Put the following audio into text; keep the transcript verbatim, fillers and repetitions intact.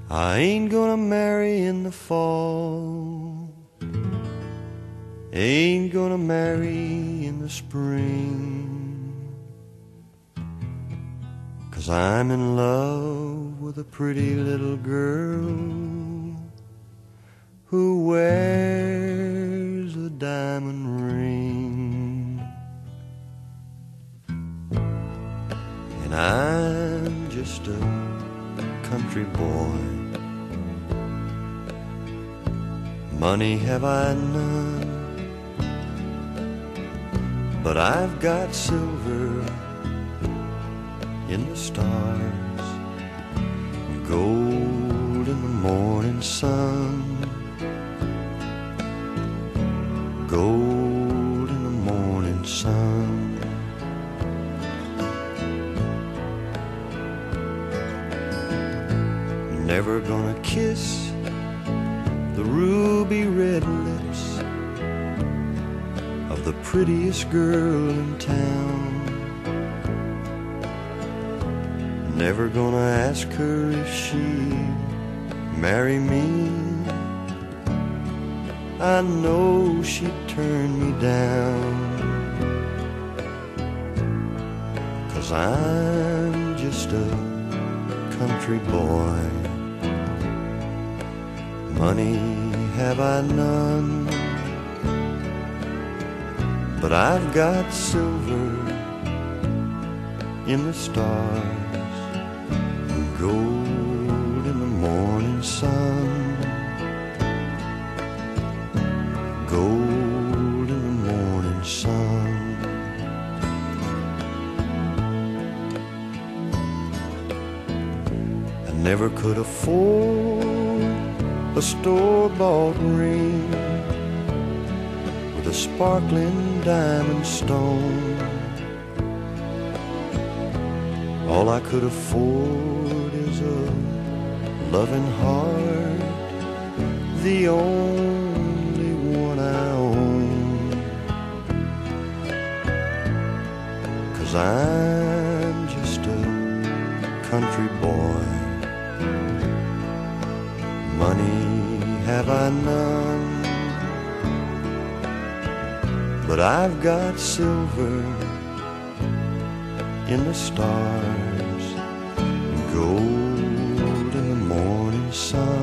I ain't gonna marry in the fall, ain't gonna marry in the spring, 'cause I'm in love with a pretty little girl who wears a diamond ring. And I'm just a country boy, money have I none, but I've got silver in the stars, gold in the morning sun, gold in the morning sun. Never gonna kiss the ruby red lips of the prettiest girl in town. Never gonna ask her if she'd marry me. I know she'd turn me down, 'cause I'm just a country boy, money have I none, but I've got silver in the stars, gold in the morning sun, gold in the morning sun. I never could afford a store-bought ring with a sparkling diamond stone. All I could afford is a loving heart, the only one I own, 'cause I'm just a country boy, money have I none, but I've got silver in the stars, gold in the morning sun.